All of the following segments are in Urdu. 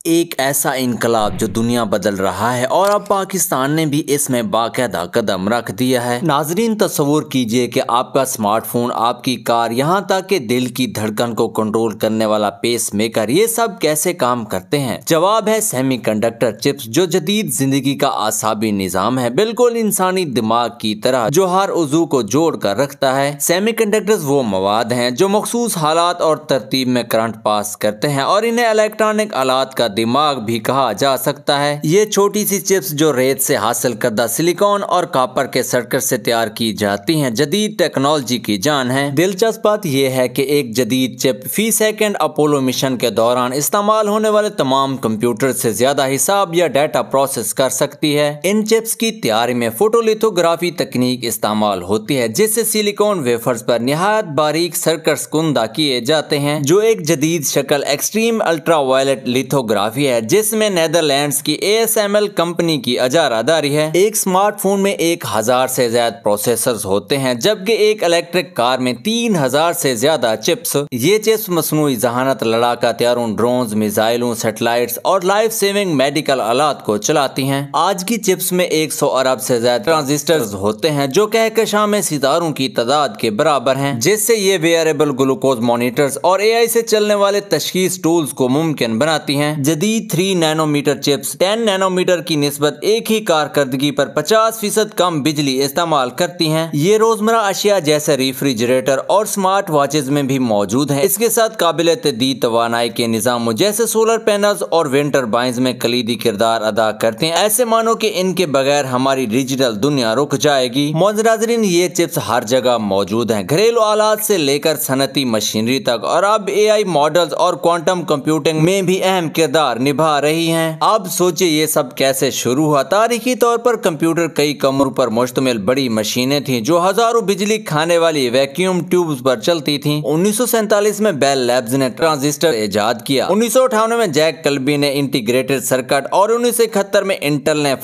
ایک ایسا انقلاب جو دنیا بدل رہا ہے اور اب پاکستان نے بھی اس میں باقاعدہ قدم رکھ دیا ہے۔ ناظرین تصور کیجئے کہ آپ کا سمارٹ فون، آپ کی کار، یہاں تک کہ دل کی دھڑکن کو کنٹرول کرنے والا پیس میکر، یہ سب کیسے کام کرتے ہیں؟ جواب ہے سیمی کنڈکٹر چپس، جو جدید زندگی کا اعصابی نظام ہے، بالکل انسانی دماغ کی طرح جو ہر عضو کو جوڑ کر رکھتا ہے۔ سیمی کنڈکٹرز وہ مواد ہیں جو مخصوص حالات اور ترتیب میں کرنٹ پاس کرتے ہیں اور انہیں الیکٹرانک آلات کا دماغ بھی کہا جا سکتا ہے۔ یہ چھوٹی سی چپس جو ریت سے حاصل کردہ سلیکون اور کاپر کے سرکٹ سے تیار کی جاتی ہیں، جدید ٹیکنالوجی کی جان ہے۔ دلچسپ بات یہ ہے کہ ایک جدید چپ فی سیکنڈ اپولو مشن کے دوران استعمال ہونے والے تمام کمپیوٹر سے زیادہ حساب یا ڈیٹا پروسیس کر سکتی ہے۔ ان چپس کی تیاری میں فوٹو لیتھوگرافی تکنیک استعمال ہوتی ہے، جس سے سلیکون ویفرز پر نہایت باریک سرکٹس کندہ کیے جاتے ہیں، جو ایک جدید شکل ایکسٹریم الٹرا وائلٹ لیتھوگرافی ہے، جس میں نیدرلینڈز کی ASML کمپنی کی اجارہ داری ہے۔ ایک سمارٹ فون میں 1000 سے زیادہ پروسیسرز ہوتے ہیں، جبکہ ایک الیکٹرک کار میں 3000 سے زیادہ چپس۔ یہ چپس مصنوعی ذہانت، لڑاکا طیاروں، ڈرونز، میزائلوں، سیٹلائٹس اور لائف سیونگ میڈیکل آلات کو چلاتی ہیں۔ آج کی چپس میں 100 ارب سے زیادہ ٹرانزسٹرز ہوتے ہیں، جو کہکشاں میں ستاروں کی تعداد کے برابر ہیں، جس سے یہ ویئریبل گلوکوز مانیٹرز اور AI سے چلنے والے تشخیص ٹولز کو ممکن بناتی ہیں۔ جدید 3 nano meter chips 10 nano meter کی نسبت ایک ہی کارکردگی پر 50% کم بجلی استعمال کرتی ہیں۔ یہ روزمرہ اشیاء جیسے ریفریجریٹر اور سمارٹ واچز میں بھی موجود ہیں۔ اس کے ساتھ قابل تجدید توانائی کے نظاموں جیسے سولر پینلز اور ونڈ ٹربائنز میں کلیدی کردار ادا کرتے ہیں، ایسے مانو کہ ان کے بغیر ہماری ڈیجیٹل دنیا رک جائے گی۔ ناظرین، یہ چپس ہر جگہ موجود ہیں، گھریلو آلات سے لے کر صنعتی مشینری تک، اور اب AI ماڈلز اور کوانٹم کمپیوٹنگ میں بھی اہم کردار نبھا رہی ہیں۔ اب سوچیں یہ سب کیسے شروع ہوا۔ تاریخی طور پر کمپیوٹر کئی کمروں پر مشتمل بڑی مشینیں تھیں جو ہزاروں بجلی کھانے والی ویکیوم ٹیوبز پر چلتی تھیں۔ 1947 میں بیل لیبز نے ٹرانزسٹر ایجاد کیا۔ 1958 میں جیک کلبی نے انٹیگریٹڈ سرکٹ اور 1971 میں انٹل نے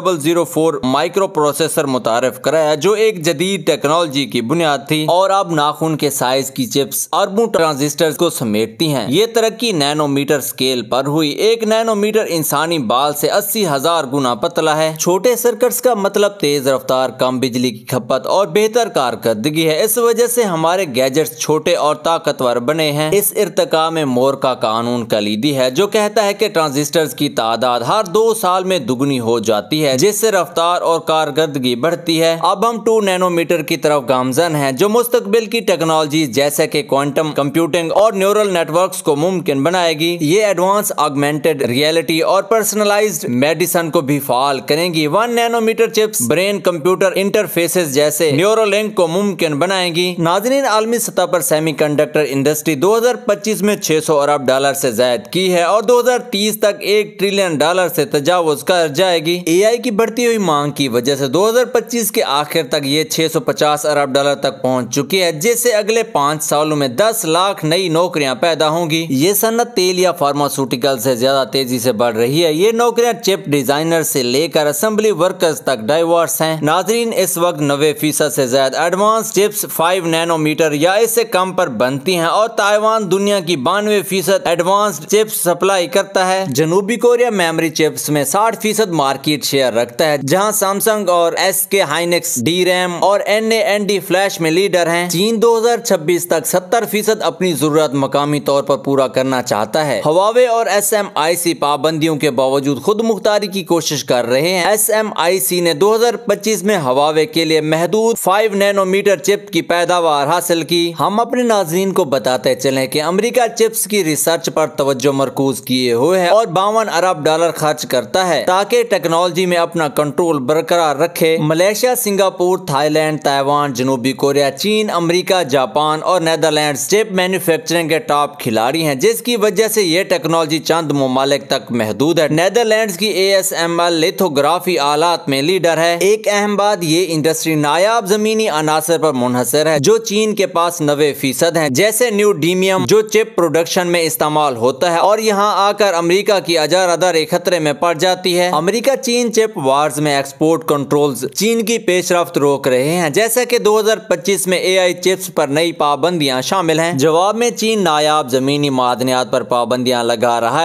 4004 مائکرو پروسیسر متعارف کرایا، جو ایک جدید ٹیکنالوجی کی بنیاد تھی، اور اب ناخن کے سائز کی چپس اربوں ٹرانزسٹرز کو سمیٹتی ہیں۔ یہ ترقی نینو میٹر سکیل پر ہوئی۔ ایک نینو میٹر انسانی بال سے 80,000 گنا پتلا ہے۔ چھوٹے سرکٹس کا مطلب تیز رفتار، کم بجلی کی کھپت اور بہتر کارکردگی ہے۔ اس وجہ سے ہمارے گیجٹس چھوٹے اور طاقتور بنے ہیں۔ اس ارتقاء میں مور کا قانون کلیدی ہے، جو کہتا ہے کہ ٹرانزسٹرز کی تعداد ہر 2 سال میں دگنی ہو جاتی ہے، جس سے رفتار اور کارکردگی بڑھتی ہے۔ اب ہم 2 نینو میٹر کی طرف گامزن ہیں، جو مستقبل کی ٹیکنالوجی جیسے کہ کوانٹم کمپیوٹنگ اور نیورل نیٹ ورکس کو ممکن بنائے گی۔ یہ ایڈوانس آگمنٹڈ ریئلٹی اور پرسنلائزڈ میڈیسن کو بھی فعال کریں گی۔ 1 nano meter chips brain computer interfaces جیسے نیورولنک کو ممکن بنائیں گی۔ ناظرین، عالمی سطح پر سیمی کنڈکٹر انڈسٹری 2025 میں $600 ارب سے زائد کی ہے اور 2030 تک $1 ٹریلین سے تجاوز کر جائے گی۔ AI کی بڑھتی ہوئی مانگ کی وجہ سے 2025 کے آخر تک یہ $650 ارب تک پہنچ چکی ہے، جس سے اگلے 5 سالوں میں 10 لاکھ نئی نوکریاں پیدا ہوں گی۔ یہ صنعت تیل یا فارماسیوٹیکل سے زیادہ تیزی سے بڑھ رہی ہے۔ یہ نوکریاں چپ ڈیزائنر سے لے کر اسمبلی ورکرز تک ڈائیورس ہیں۔ ناظرین، اس وقت 90% سے زیادہ ایڈوانس چپس 5 نینو میٹر یا اس سے کم پر بنتی ہیں، اور تائیوان دنیا کی 92% ایڈوانسڈ چپس سپلائی کرتا ہے۔ جنوبی کوریا میموری چپس میں 60% مارکیٹ شیئر رکھتا ہے، جہاں سیمسنگ اور SK ہائنکس ڈی ریم اور NAND فلیش میں لیڈر ہیں۔ چین 2026 تک 70% اپنی ضرورت مقامی طور پر پورا کرنا چاہتا ہے۔ ہواوے اور SMIC پابندیوں کے باوجود خود مختاری کی کوشش کر رہے ہیں۔ SMIC نے 2025 میں ہواوے کے لیے محدود 5 نینو میٹر چپ کی پیداوار حاصل کی۔ ہم اپنے ناظرین کو بتاتے چلیں کہ امریکہ چپس کی ریسرچ پر توجہ مرکوز کیے ہوئے ہے اور $52 ارب خرچ کرتا ہے تاکہ ٹیکنالوجی میں اپنا کنٹرول برقرار رکھے۔ Malaysia, Singapore, Thailand, Taiwan, جنوبی کوریا، چین، امریکہ، جاپان اور نیدرلینڈز چپ مینوفیکچرنگ کے ٹاپ کھلاڑی ہیں، جس کی وجہ سے یہ ٹیکنالوجی چند ممالک تک محدود ہے۔ نیدرلینڈز کی ASML لیتھوگرافی آلات میں لیڈر ہے۔ ایک اہم بات، یہ انڈسٹری نایاب زمینی عناصر پر منحصر ہے، جو چین کے پاس 90% ہیں، جیسے نیوڈیمیم، جو چپ پروڈکشن میں استعمال ہوتا ہے اور یہاں آ کر امریکہ کی اجارہ داری خطرے میں پڑ جاتی ہے۔ امریکہ چین چپ وارز میں ایکسپورٹ کنٹرولز چین کی پیش رفت روک رہے ہیں، جیسا کہ 2025 میں AI چپس پر نئی پابندیاں شامل ہیں۔ جواب میں چین نایاب زمینی معدنیات پر پابندیاں لگا رہا ہے۔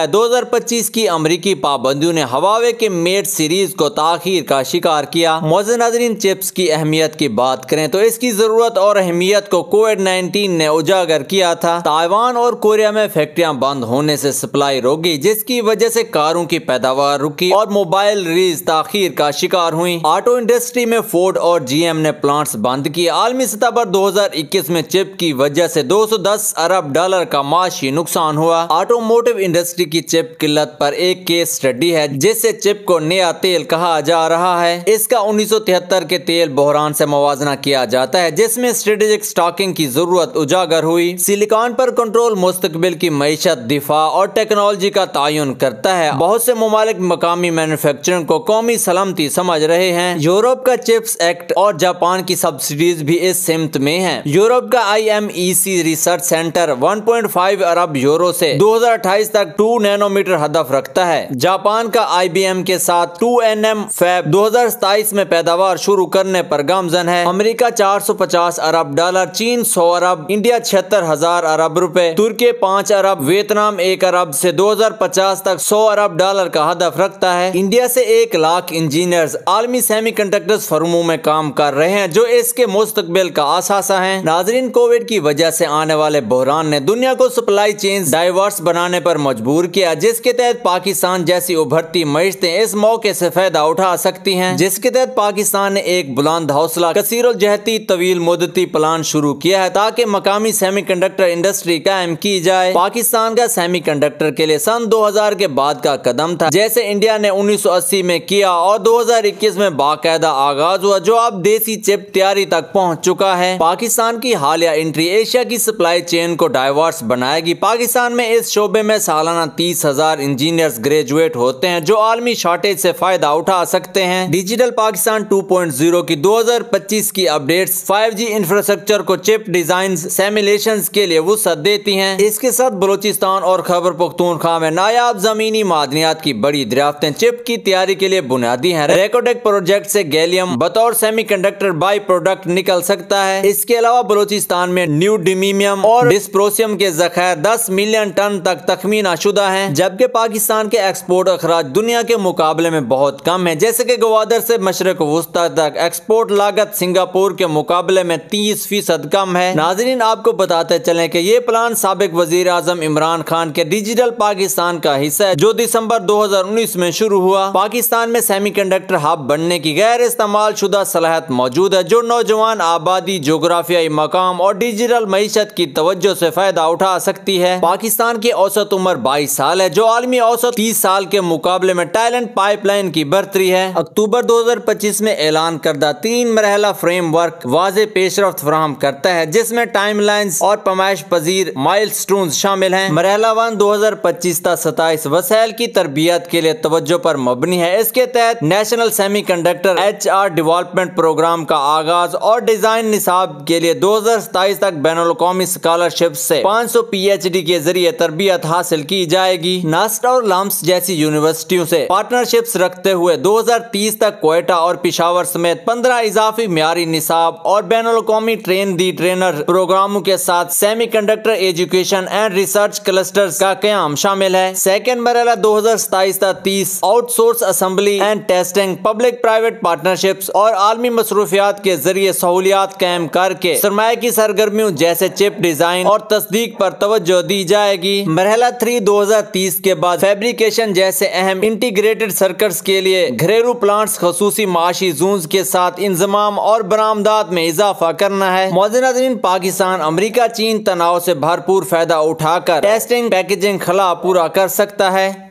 2025 की अमरीकी पाबंदियों ने हवावे के मेट सीरीज को ताखीर का शिकार किया। मौजूद नाज़रीन, चिप्स की अहमियत की बात करें तो इसकी जरूरत और अहमियत को कोविड-19 ने उजागर किया था। ताइवान और कोरिया में फैक्ट्रियां बंद होने से सप्लाई रुक गई, जिसकी वजह से कारों की पैदावार रुकी और मोबाइल रिलीज ताखीर का शिकार हुई। ऑटो इंडस्ट्री में फोर्ड और जीएम ने प्लांट्स बंद किए। आलमी सतह पर 2021 में चिप की वजह से $210 अरब का माशी नुकसान हुआ। ऑटोमोटिव इंडस्ट्री की चिप किल्लत पर एक केस स्टडी है, जिससे चिप को नया तेल कहा जा रहा है। इसका 1973 के तेल बहरान से मुवाजना किया जाता है, जिसमें स्ट्रेटेजिक स्टॉकिंग की जरूरत उजागर हुई। सिलिकॉन पर कंट्रोल मुस्तकबिल की मईशत, दिफा और टेक्नोलॉजी का तयन करता है। बहुत से ममालिक मकामी मैन्युफैक्चरिंग को कौमी सलामती समझ रहे हैं। यूरोप का चिप्स एक्ट और जापान की सब्सिडीज भी इस सिमत में है। यूरोप का IMEC रिसर्च सेंटर 1.5 अरब यूरो से 2028 तक 2 नैनोमीटर हदफ रखता है। जापान का IBM के साथ 2nm फैब 2027 में पैदावार शुरू करने पर गामजन है। अमेरिका $450 अरब, चीन 100 अरब, इंडिया 76,000 अरब रुपए, तुर्की 5 अरब, वियतनाम 1 अरब से 2050 तक $100 अरब का हदफ रखता है। इंडिया से 1 लाख इंजीनियर्स आलमी सेमीकंडक्टर्स फर्मों में काम कर रहे हैं, जो इसके मुस्तकबिल का असासा है। नाजरीन, कोविड की वजह से आने वाले बहरान ने दुनिया को सप्लाई चेन डाइवर्स बनाने पर मजबूर किया, जिसके तहत पाकिस्तान जैसी उभरती मईशतें इस मौके से फायदा उठा सकती हैं। जिसके तहत पाकिस्तान ने एक बुलंद हौसला कसीरुल जहती तवील मुद्दती प्लान शुरू किया है, ताकि मकामी सेमीकंडक्टर इंडस्ट्री कायम की जाए। पाकिस्तान का सेमीकंडक्टर के लिए सन 2000 के बाद का कदम था, जैसे इंडिया ने 1980 में किया और 2021 में बाकायदा आगाज हुआ, जो अब देसी चिप तैयारी तक पहुंच चुका है। पाकिस्तान की हालिया एंट्री एशिया की सप्लाई चेन को डाइवर्स बनाएगी। पाकिस्तान में इस शोबे में सालाना 30,000 इंजीनियर्स ग्रेजुएट होते हैं, जो आलमी शॉर्टेज से फायदा उठा सकते हैं। डिजिटल पाकिस्तान 2.0 की 2025 की अपडेट्स 5G इंफ्रास्ट्रक्चर को चिप डिजाइन सिमुलेशंस के लिए वुसअत देती हैं। इसके साथ बलूचिस्तान और खैबर पख्तूनख्वा में नायाब जमीनी मादनियात की बड़ी दरियाफ्तें चिप की तैयारी के लिए बुनियादी हैं। रेकोटेक प्रोजेक्ट से गैलियम बतौर सेमीकंडक्टर बाई प्रोडक्ट निकल सकता है। इसके अलावा बलूचिस्तान में न्यूडिमियम और डिस्प्रोसियम के जखायर 10 मिलियन टन तक तखमीना शुदा हैं, जबकि पाकिस्तान के एक्सपोर्ट अखराज दुनिया के मुकाबले में बहुत कम है। जैसे कि गवादर से मशरक वस्ता तक एक्सपोर्ट लागत सिंगापुर के मुकाबले में 30% कम है। नाजरीन, आपको बताते चलें कि ये प्लान साबिक वजीर आजम इमरान खान के डिजिटल पाकिस्तान का हिस्सा है, जो दिसंबर 2019 में शुरू हुआ। पाकिस्तान में सेमीकंडक्टर हब बनने की गैर इस्तेमाल शुदा सलाहियत मौजूद है, जो नौजवान आबादी, जोग्राफियाई मकाम और डिजिटल मईशत की तवज्जो से फायदा उठा सकती है। पाकिस्तान की औसत उम्र 22 साल है, जो आलमी औसत 30 साल के मुकाबले में टैलेंट पाइपलाइन की बढ़तरी है। अक्टूबर 2025 में ऐलान करदा 3 मरहला फ्रेमवर्क वाज़े पेशरफ्त फराहम करता है, जिसमें टाइमलाइंस और पमाइश पजीर माइलस्टोन्स शामिल हैं। मरहला 1 2025 तक 27 वसाइल की तरबियत के लिए तवज्जो पर मबनी है। इसके तहत national semiconductor HR development program का आगाज और डिजाइन निसाब के लिए 2027 तक बैनुल-अक़वामी स्कॉलरशिप से 500 PhD के जरिए तरबियत हासिल की जाएगी। नास्टा और लाम्स जैसी यूनिवर्सिटियों से पार्टनरशिप्स रखते हुए 2030 तक क्वेटा और पिशावर समेत 15 इजाफी म्यारी निसाब और बैनुल-अक़वामी ट्रेन दी ट्रेनर प्रोग्रामों के साथ semiconductor education and research clusters का क़याम शामिल है। सेकेंड मरहला 2027 तक 30 outsource assembly and testing, public private partnerships और आलमी मसरूफियात के जरिए सहूलियात कायम करके सरमाए की सरगर्मियों जैसे चिप डिजाइन और तस्दीक पर तवज्जो दी जाएगी। मरहला 3 2030 के बाद फैब्रिकेशन जैसे अहम इंटीग्रेटेड सर्किट्स के लिए घरेलू प्लांट्स, खसूसी माशी जोन्स के साथ इंजमाम और बरामदात में इजाफा करना है। मौजूद पाकिस्तान अमेरिका चीन तनाव से भरपूर फायदा उठाकर टेस्टिंग पैकेजिंग खला पूरा कर सकता है।